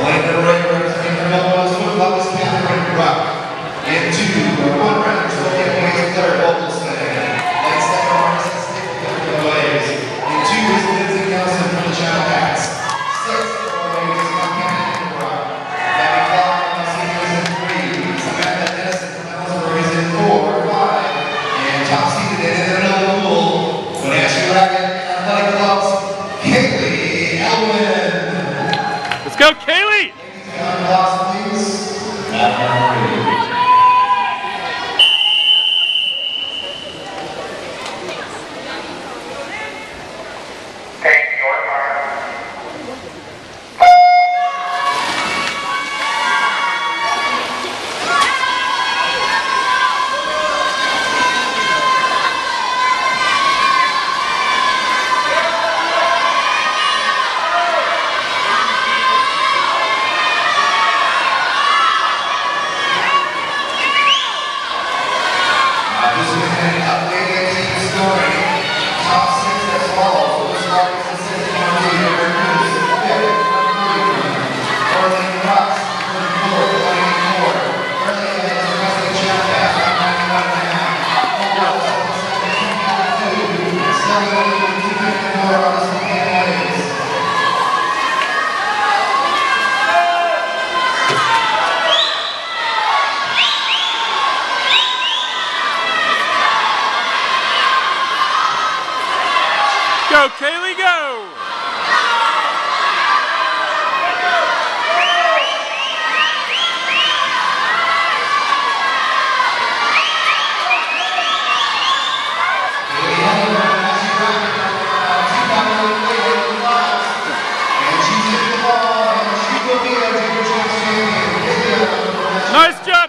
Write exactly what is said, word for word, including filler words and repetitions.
Playing the right representing the Melrose Foot Club is Catherine Ruck. And two, one round, twelve points, Claire Volkelson. Light step from Marcus Stapleton ways. And two is Lindsay Nelson from the Channel Cats. Six ways is Catherine Ruck. Gabby Clark from the Seniors in three. Samantha Dennison from Ellsworth is in four, five. And top seeded in another pool. Wenatchee Racket Athletic Club's Kayli Elwin. Let's go, Kayli! Go, Kayli, go! Nice job!